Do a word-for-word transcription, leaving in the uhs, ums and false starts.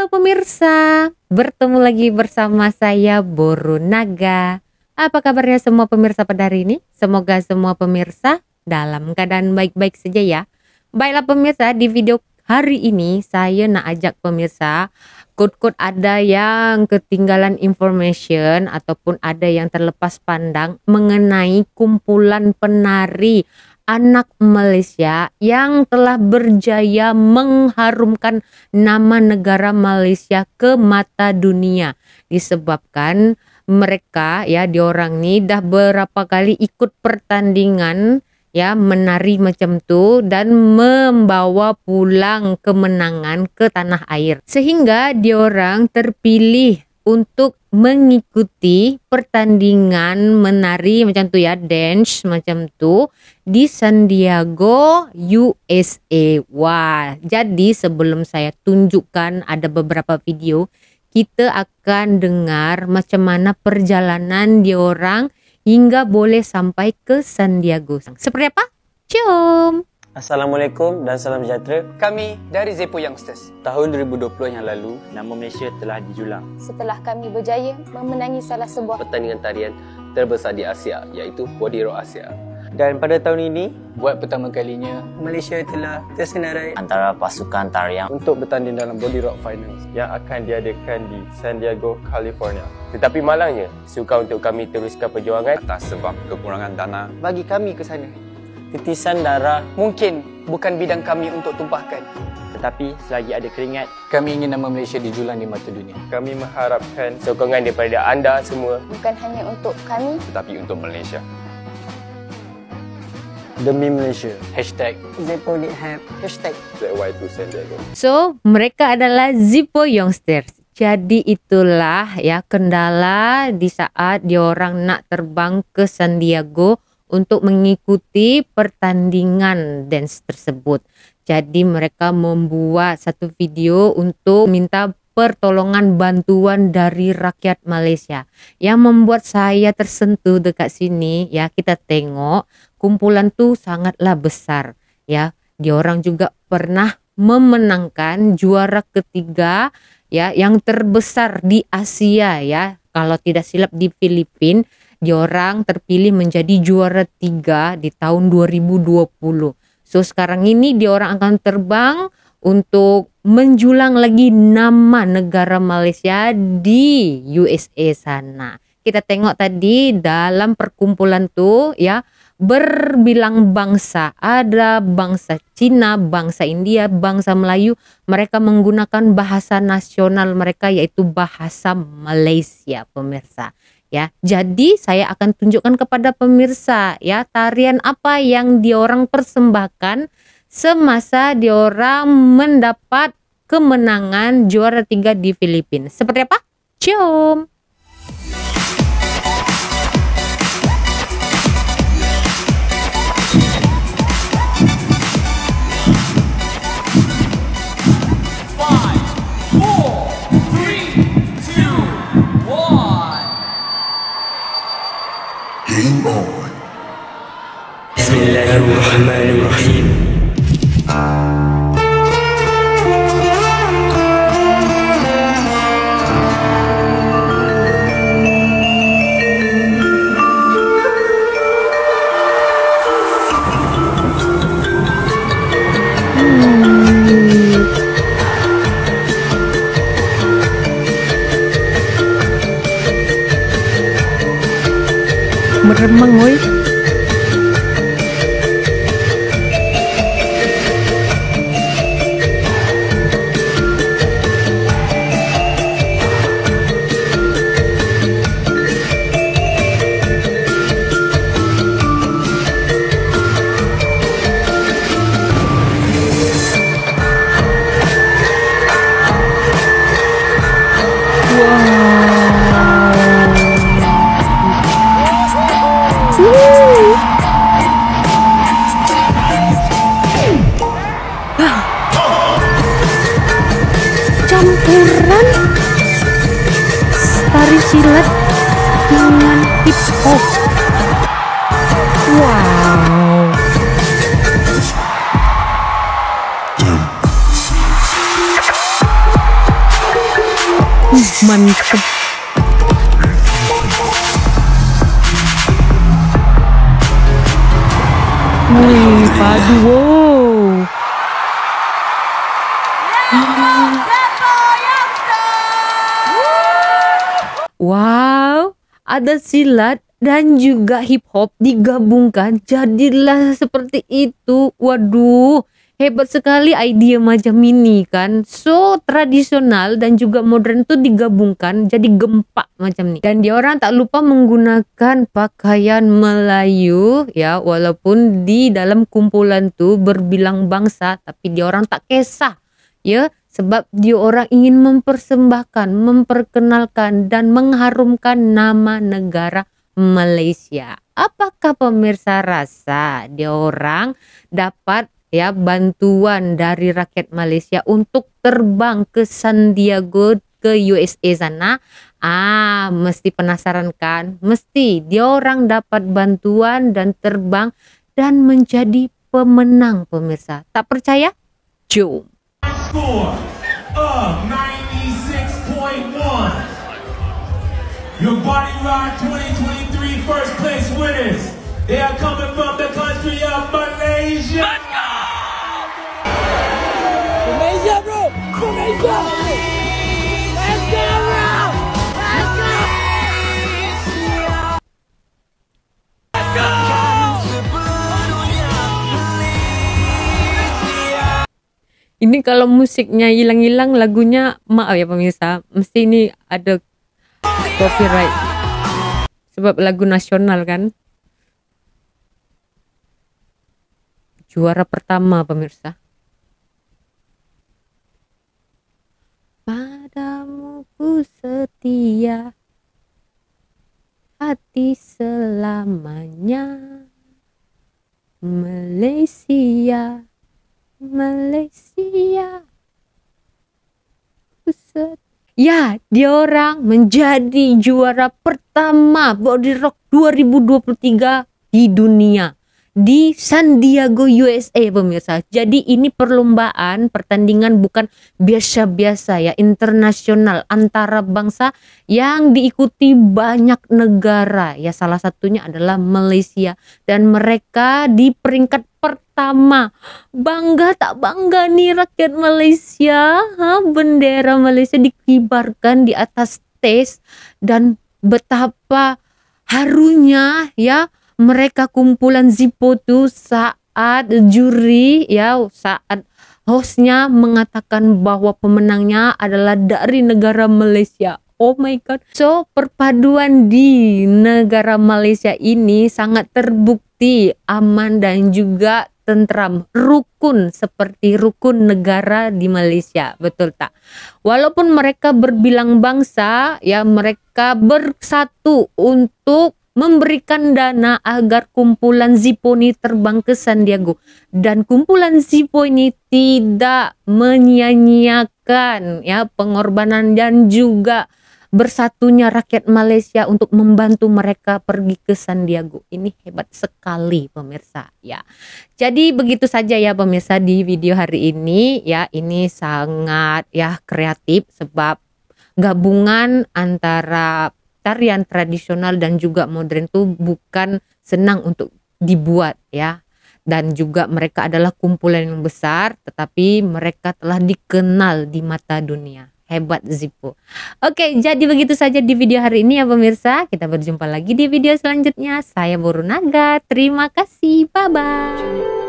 Halo pemirsa, bertemu lagi bersama saya Boru Naga. Apa kabarnya semua pemirsa pada hari ini? Semoga semua pemirsa dalam keadaan baik-baik saja ya. Baiklah pemirsa, di video hari ini saya nak ajak pemirsa, kod-kod ada yang ketinggalan information ataupun ada yang terlepas pandang mengenai kumpulan penari anak Malaysia yang telah berjaya mengharumkan nama negara Malaysia ke mata dunia, disebabkan mereka ya diorang ni dah berapa kali ikut pertandingan ya menari macam tu dan membawa pulang kemenangan ke tanah air, sehingga diorang terpilih untuk mengikuti pertandingan menari macam tu ya, dance macam tu di San Diego, U S A. Wah, jadi sebelum saya tunjukkan ada beberapa video, kita akan dengar macam mana perjalanan diorang hingga boleh sampai ke San Diego. Seperti apa? Jom! Assalamualaikum dan salam sejahtera. Kami dari Zepo Youngsters. Tahun dua ribu dua puluh yang lalu, nama Malaysia telah dijulang setelah kami berjaya memenangi salah sebuah pertandingan tarian terbesar di Asia, iaitu Body Rock Asia. Dan pada tahun ini, Buat pertama kalinya, Malaysia telah tersenarai antara pasukan tarian untuk bertanding dalam Body Rock Finals yang akan diadakan di San Diego, California. Tetapi malangnya, sukar untuk kami teruskan perjuangan atas sebab kekurangan dana bagi kami ke sana. titisan darah, mungkin bukan bidang kami untuk tumpahkan. tetapi selagi ada keringat, Kami ingin nama Malaysia dijulang di mata dunia. Kami mengharapkan sokongan daripada anda semua. bukan hanya untuk kami, tetapi untuk Malaysia. Demi Malaysia. Hashtag Zepo need help. Hashtag Z Y to San Diego. So, mereka adalah Zepo Youngsters. Jadi itulah ya kendala di saat diorang nak terbang ke San Diego untuk mengikuti pertandingan dance tersebut. Jadi mereka membuat satu video untuk minta pertolongan bantuan dari rakyat Malaysia. Yang membuat saya tersentuh dekat sini ya, kita tengok kumpulan tu sangatlah besar ya. Diorang juga pernah memenangkan juara ketiga ya yang terbesar di Asia ya. Kalau tidak silap di Filipina, diorang terpilih menjadi juara tiga di tahun dua ribu dua puluh. So sekarang ini diorang akan terbang untuk menjulang lagi nama negara Malaysia di U S A sana. Kita tengok tadi dalam perkumpulan tu ya, berbilang bangsa, ada bangsa Cina, bangsa India, bangsa Melayu. Mereka menggunakan bahasa nasional mereka yaitu bahasa Malaysia pemirsa. Ya, jadi saya akan tunjukkan kepada pemirsa ya tarian apa yang diorang persembahkan semasa diorang mendapat kemenangan juara tiga di Filipina. Seperti apa? Jom! Bismillahirrahmanirrahim. Meremang woi. Campuran tari silat dengan hip hop. Wow. Uh, mantep. Wih, padu, wow. Wow, ada silat dan juga hip hop digabungkan, jadilah seperti itu. Waduh, hebat sekali ide macam ini kan. So tradisional dan juga modern tuh digabungkan jadi gempak macam nih. Dan dia orang tak lupa menggunakan pakaian Melayu ya, walaupun di dalam kumpulan tuh berbilang bangsa, tapi dia orang tak kisah ya, sebab dia orang ingin mempersembahkan, memperkenalkan dan mengharumkan nama negara Malaysia. Apakah pemirsa rasa dia orang dapat ya bantuan dari rakyat Malaysia untuk terbang ke San Diego ke U S A sana? Ah, mesti penasaran kan? Mesti dia orang dapat bantuan dan terbang dan menjadi pemenang pemirsa. Tak percaya? Jom. Score of ninety-six point one. Your Body Rock twenty twenty-three first place winners. They are coming from the country of Malaysia. Let's go! Malaysia, bro! Malaysia! Let's go, bro! Let's go! Let's go! Ini kalau musiknya hilang-hilang, lagunya maaf ya pemirsa, mesti ini ada copyright sebab lagu nasional kan. Juara pertama pemirsa. Padamu ku setia, hati selamanya, Malaysia, Malaysia. Buset. Ya, dia orang menjadi juara pertama Body Rock dua ribu dua puluh tiga di dunia di San Diego U S A pemirsa. Jadi ini perlombaan pertandingan bukan biasa-biasa ya, internasional antara bangsa yang diikuti banyak negara ya, salah satunya adalah Malaysia dan mereka di peringkat pertama. Bangga tak bangga nih rakyat Malaysia, ha? Bendera Malaysia dikibarkan di atas stage dan betapa harunya ya mereka kumpulan Zippo tuh saat juri ya, saat hostnya mengatakan bahwa pemenangnya adalah dari negara Malaysia. Oh my god. So perpaduan di negara Malaysia ini sangat terbukti aman dan juga tentram, rukun seperti rukun negara di Malaysia, betul tak? Walaupun mereka berbilang bangsa ya, mereka bersatu untuk memberikan dana agar kumpulan Zippo ini terbang ke San Diego, dan kumpulan Zippo ini tidak menyia-nyiakan ya pengorbanan dan juga bersatunya rakyat Malaysia untuk membantu mereka pergi ke San Diego. Ini hebat sekali pemirsa ya. Jadi begitu saja ya pemirsa di video hari ini ya. Ini sangat ya kreatif sebab gabungan antara tarian tradisional dan juga modern itu bukan senang untuk dibuat ya. Dan juga mereka adalah kumpulan yang besar, tetapi mereka telah dikenal di mata dunia. Hebat Zippo. Oke, jadi begitu saja di video hari ini ya pemirsa. Kita berjumpa lagi di video selanjutnya. Saya Boru Naga. Terima kasih. Bye-bye.